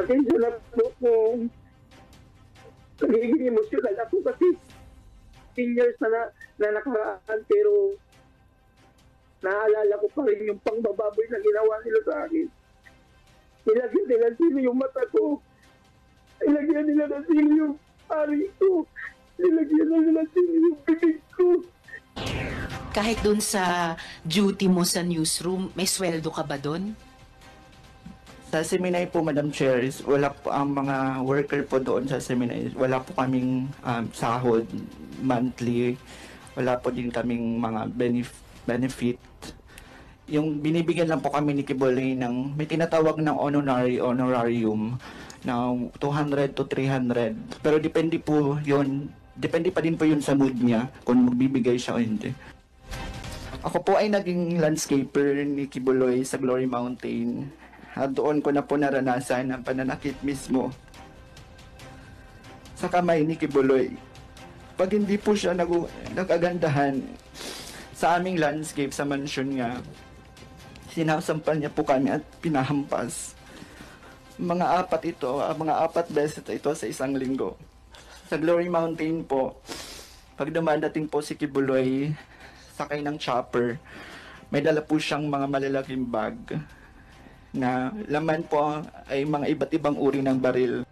Pasensya na po kung nagiging emosyonal ako kasi 10 years na nakaraan, pero naalala ko pa rin yung pangbababoy na ginawa nila sa akin. Nilagyan nila sino yung mata ko. Nilagyan nila ng sino yung ari ko. Nilagyan nila sino yung bibig ko. Kahit dun sa duty mo sa newsroom, may sweldo ka ba dun? Sa Seminay po, Madam Chair, wala po ang mga worker po doon sa Seminay. Wala po kaming sahod monthly. Wala po din kaming mga benefit. Yung binibigyan lang po kami ni Kibolay ng may tinatawag ng honorarium na 200 to 300. Pero depende po yun, depende pa din po yun sa mood niya kung magbibigay siya o hindi. Ako po ay naging landscaper ni Kibuloy sa Glory Mountain. At doon ko na po naranasan ang pananakit mismo sa kamay ni Kibuloy. Pag hindi po siya nag-agandahan sa aming landscape sa mansyon niya, sinasampal niya po kami at pinahampas. Mga apat beses ito sa isang linggo. Sa Glory Mountain po, pag dumadating po si Kibuloy, sakay ng chopper, may dala po siyang mga malalaking bag na laman po ay mga iba't ibang uri ng baril.